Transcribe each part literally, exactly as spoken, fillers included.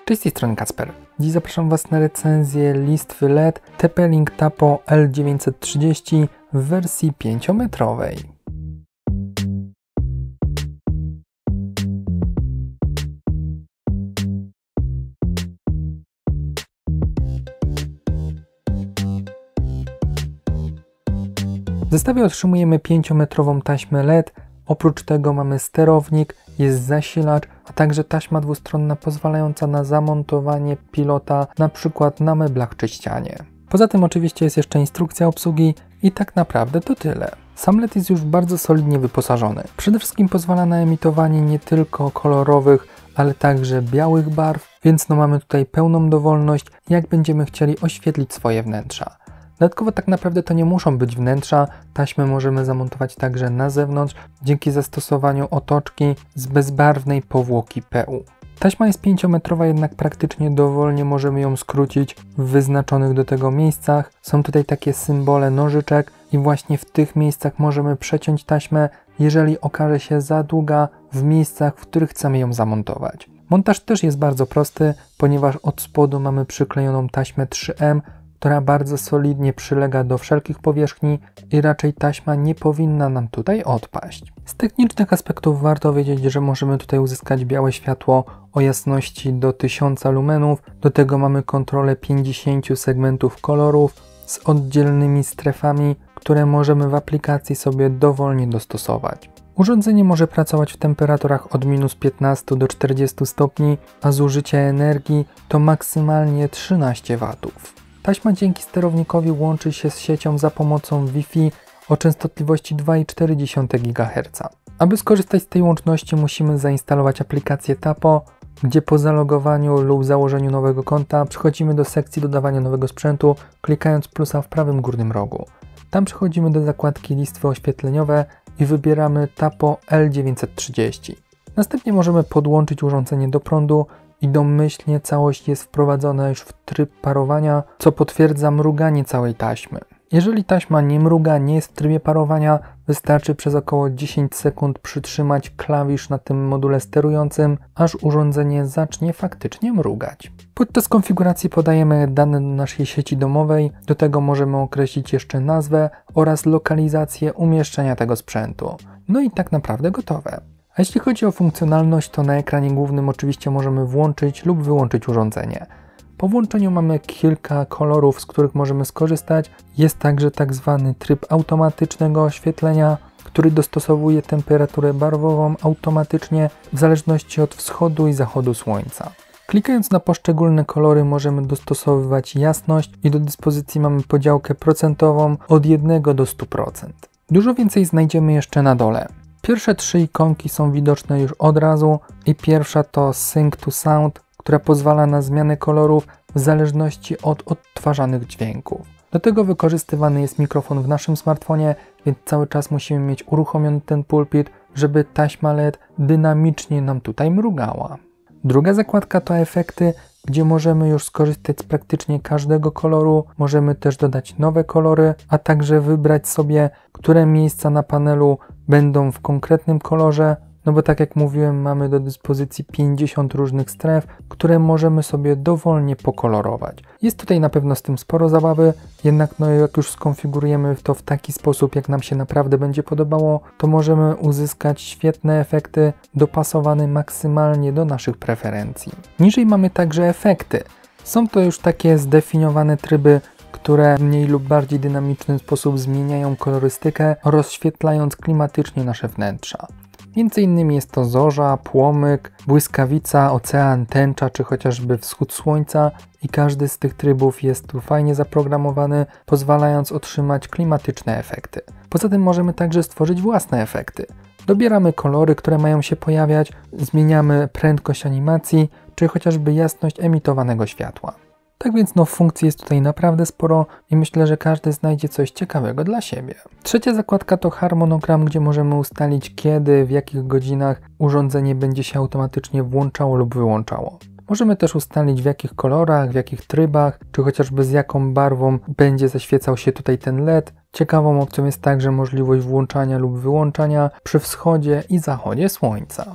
Cześć, z tej strony Kacper. Dziś zapraszam Was na recenzję listwy L E D T P-Link Tapo L dziewięćset trzydzieści w wersji pięciometrowej. W zestawie otrzymujemy pięciometrową taśmę L E D. Oprócz tego mamy sterownik, jest zasilacz, a także taśma dwustronna pozwalająca na zamontowanie pilota na przykład na meblach czy ścianie. Poza tym oczywiście jest jeszcze instrukcja obsługi i tak naprawdę to tyle. Sam L E D jest już bardzo solidnie wyposażony. Przede wszystkim pozwala na emitowanie nie tylko kolorowych, ale także białych barw, więc no mamy tutaj pełną dowolność, jak będziemy chcieli oświetlić swoje wnętrza. Dodatkowo tak naprawdę to nie muszą być wnętrza, taśmę możemy zamontować także na zewnątrz dzięki zastosowaniu otoczki z bezbarwnej powłoki P U. Taśma jest pięciometrowa, jednak praktycznie dowolnie możemy ją skrócić w wyznaczonych do tego miejscach. Są tutaj takie symbole nożyczek i właśnie w tych miejscach możemy przeciąć taśmę, jeżeli okaże się za długa w miejscach, w których chcemy ją zamontować. Montaż też jest bardzo prosty, ponieważ od spodu mamy przyklejoną taśmę trzy M, która bardzo solidnie przylega do wszelkich powierzchni i raczej taśma nie powinna nam tutaj odpaść. Z technicznych aspektów warto wiedzieć, że możemy tutaj uzyskać białe światło o jasności do tysiąca lumenów. Do tego mamy kontrolę pięćdziesięciu segmentów kolorów z oddzielnymi strefami, które możemy w aplikacji sobie dowolnie dostosować. Urządzenie może pracować w temperaturach od minus piętnastu do czterdziestu stopni, a zużycie energii to maksymalnie trzynaście watów. Taśma dzięki sterownikowi łączy się z siecią za pomocą Wi-Fi o częstotliwości dwa i cztery gigaherca. Aby skorzystać z tej łączności, musimy zainstalować aplikację Tapo, gdzie po zalogowaniu lub założeniu nowego konta przechodzimy do sekcji dodawania nowego sprzętu, klikając plusa w prawym górnym rogu. Tam przechodzimy do zakładki listwy oświetleniowe i wybieramy Tapo L dziewięćset trzydzieści. Następnie możemy podłączyć urządzenie do prądu i domyślnie całość jest wprowadzona już w tryb parowania, co potwierdza mruganie całej taśmy. Jeżeli taśma nie mruga, nie jest w trybie parowania, wystarczy przez około dziesięć sekund przytrzymać klawisz na tym module sterującym, aż urządzenie zacznie faktycznie mrugać. Podczas konfiguracji podajemy dane do naszej sieci domowej, do tego możemy określić jeszcze nazwę oraz lokalizację umieszczenia tego sprzętu. No i tak naprawdę gotowe. A jeśli chodzi o funkcjonalność, to na ekranie głównym oczywiście możemy włączyć lub wyłączyć urządzenie. Po włączeniu mamy kilka kolorów, z których możemy skorzystać. Jest także tak zwany tryb automatycznego oświetlenia, który dostosowuje temperaturę barwową automatycznie w zależności od wschodu i zachodu słońca. Klikając na poszczególne kolory możemy dostosowywać jasność i do dyspozycji mamy podziałkę procentową od jednego do stu procent. Dużo więcej znajdziemy jeszcze na dole. Pierwsze trzy ikonki są widoczne już od razu i pierwsza to Sync to Sound, która pozwala na zmianę kolorów w zależności od odtwarzanych dźwięków. Do tego wykorzystywany jest mikrofon w naszym smartfonie, więc cały czas musimy mieć uruchomiony ten pulpit, żeby taśma L E D dynamicznie nam tutaj mrugała. Druga zakładka to efekty, gdzie możemy już skorzystać z praktycznie każdego koloru, możemy też dodać nowe kolory, a także wybrać sobie, które miejsca na panelu będą w konkretnym kolorze, no bo tak jak mówiłem, mamy do dyspozycji pięćdziesiąt różnych stref, które możemy sobie dowolnie pokolorować. Jest tutaj na pewno z tym sporo zabawy, jednak no jak już skonfigurujemy to w taki sposób, jak nam się naprawdę będzie podobało, to możemy uzyskać świetne efekty dopasowane maksymalnie do naszych preferencji. Niżej mamy także efekty. Są to już takie zdefiniowane tryby, które w mniej lub bardziej dynamiczny sposób zmieniają kolorystykę, rozświetlając klimatycznie nasze wnętrza. Między innymi jest to zorza, płomyk, błyskawica, ocean, tęcza czy chociażby wschód słońca i każdy z tych trybów jest tu fajnie zaprogramowany, pozwalając otrzymać klimatyczne efekty. Poza tym możemy także stworzyć własne efekty. Dobieramy kolory, które mają się pojawiać, zmieniamy prędkość animacji czy chociażby jasność emitowanego światła. Tak więc no funkcji jest tutaj naprawdę sporo i myślę, że każdy znajdzie coś ciekawego dla siebie. Trzecia zakładka to harmonogram, gdzie możemy ustalić kiedy, w jakich godzinach urządzenie będzie się automatycznie włączało lub wyłączało. Możemy też ustalić w jakich kolorach, w jakich trybach, czy chociażby z jaką barwą będzie zaświecał się tutaj ten L E D. Ciekawą opcją jest także możliwość włączania lub wyłączania przy wschodzie i zachodzie słońca.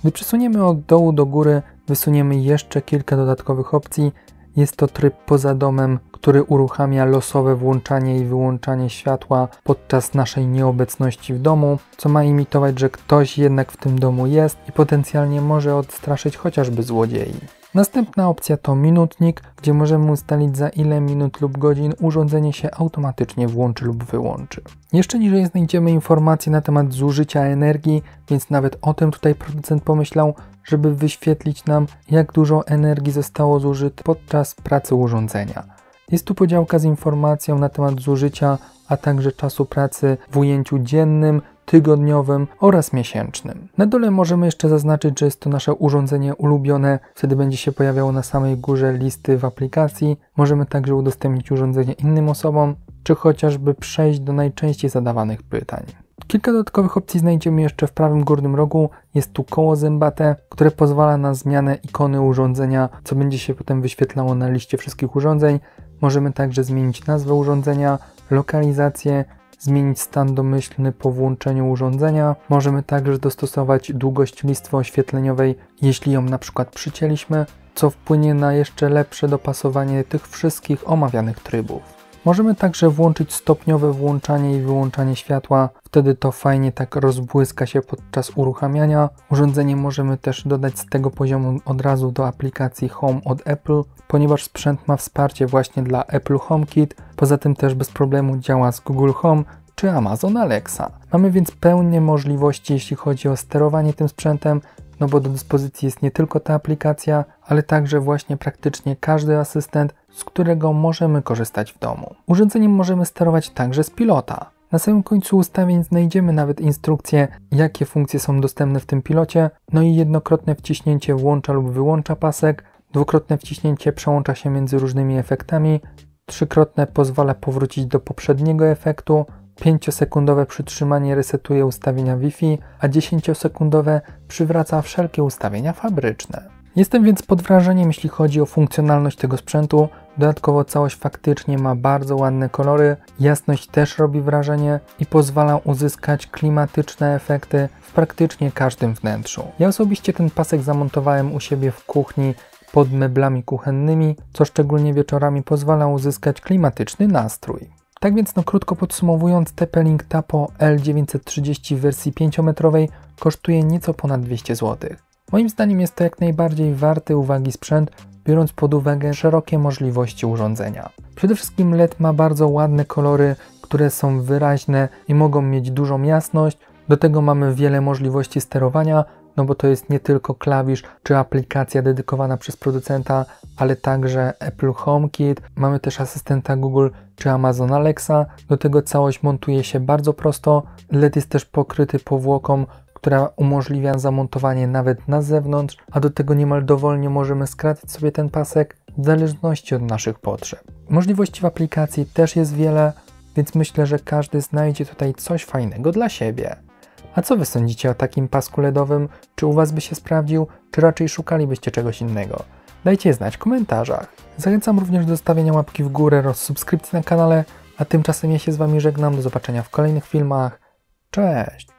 Gdy przesuniemy od dołu do góry, wysuniemy jeszcze kilka dodatkowych opcji. Jest to tryb poza domem, który uruchamia losowe włączanie i wyłączanie światła podczas naszej nieobecności w domu, co ma imitować, że ktoś jednak w tym domu jest i potencjalnie może odstraszyć chociażby złodziei. Następna opcja to minutnik, gdzie możemy ustalić, za ile minut lub godzin urządzenie się automatycznie włączy lub wyłączy. Jeszcze niżej znajdziemy informacje na temat zużycia energii, więc nawet o tym tutaj producent pomyślał, żeby wyświetlić nam, jak dużo energii zostało zużyte podczas pracy urządzenia. Jest tu podziałka z informacją na temat zużycia, a także czasu pracy w ujęciu dziennym, tygodniowym oraz miesięcznym. Na dole możemy jeszcze zaznaczyć, że jest to nasze urządzenie ulubione, wtedy będzie się pojawiało na samej górze listy w aplikacji. Możemy także udostępnić urządzenie innym osobom, czy chociażby przejść do najczęściej zadawanych pytań. Kilka dodatkowych opcji znajdziemy jeszcze w prawym górnym rogu. Jest tu koło zębate, które pozwala na zmianę ikony urządzenia, co będzie się potem wyświetlało na liście wszystkich urządzeń. Możemy także zmienić nazwę urządzenia, lokalizację, zmienić stan domyślny po włączeniu urządzenia. Możemy także dostosować długość listwy oświetleniowej, jeśli ją na przykład przycięliśmy, co wpłynie na jeszcze lepsze dopasowanie tych wszystkich omawianych trybów. Możemy także włączyć stopniowe włączanie i wyłączanie światła, wtedy to fajnie tak rozbłyska się podczas uruchamiania. Urządzenie możemy też dodać z tego poziomu od razu do aplikacji Home od Apple, ponieważ sprzęt ma wsparcie właśnie dla Apple HomeKit, poza tym też bez problemu działa z Google Home czy Amazon Alexa. Mamy więc pełnię możliwości, jeśli chodzi o sterowanie tym sprzętem, no bo do dyspozycji jest nie tylko ta aplikacja, ale także właśnie praktycznie każdy asystent, z którego możemy korzystać w domu. Urządzeniem możemy sterować także z pilota. Na samym końcu ustawień znajdziemy nawet instrukcję, jakie funkcje są dostępne w tym pilocie, no i jednokrotne wciśnięcie włącza lub wyłącza pasek, dwukrotne wciśnięcie przełącza się między różnymi efektami, trzykrotne pozwala powrócić do poprzedniego efektu, pięciosekundowe przytrzymanie resetuje ustawienia Wi-Fi, a dziesięciosekundowe przywraca wszelkie ustawienia fabryczne. Jestem więc pod wrażeniem, jeśli chodzi o funkcjonalność tego sprzętu. Dodatkowo całość faktycznie ma bardzo ładne kolory, jasność też robi wrażenie i pozwala uzyskać klimatyczne efekty w praktycznie każdym wnętrzu. Ja osobiście ten pasek zamontowałem u siebie w kuchni pod meblami kuchennymi, co szczególnie wieczorami pozwala uzyskać klimatyczny nastrój. Tak więc no krótko podsumowując, T P-Link Tapo L dziewięćset trzydzieści w wersji pięciometrowej kosztuje nieco ponad dwieście złotych. Moim zdaniem jest to jak najbardziej warty uwagi sprzęt, biorąc pod uwagę szerokie możliwości urządzenia. Przede wszystkim L E D ma bardzo ładne kolory, które są wyraźne i mogą mieć dużą jasność. Do tego mamy wiele możliwości sterowania, no bo to jest nie tylko klawisz czy aplikacja dedykowana przez producenta, ale także Apple HomeKit, mamy też asystenta Google czy Amazon Alexa. Do tego całość montuje się bardzo prosto. L E D jest też pokryty powłoką, która umożliwia zamontowanie nawet na zewnątrz, a do tego niemal dowolnie możemy skracać sobie ten pasek w zależności od naszych potrzeb. Możliwości w aplikacji też jest wiele, więc myślę, że każdy znajdzie tutaj coś fajnego dla siebie. A co Wy sądzicie o takim pasku L E D owym? Czy u Was by się sprawdził, czy raczej szukalibyście czegoś innego? Dajcie znać w komentarzach. Zachęcam również do zostawienia łapki w górę oraz subskrypcji na kanale, a tymczasem ja się z Wami żegnam. Do zobaczenia w kolejnych filmach. Cześć!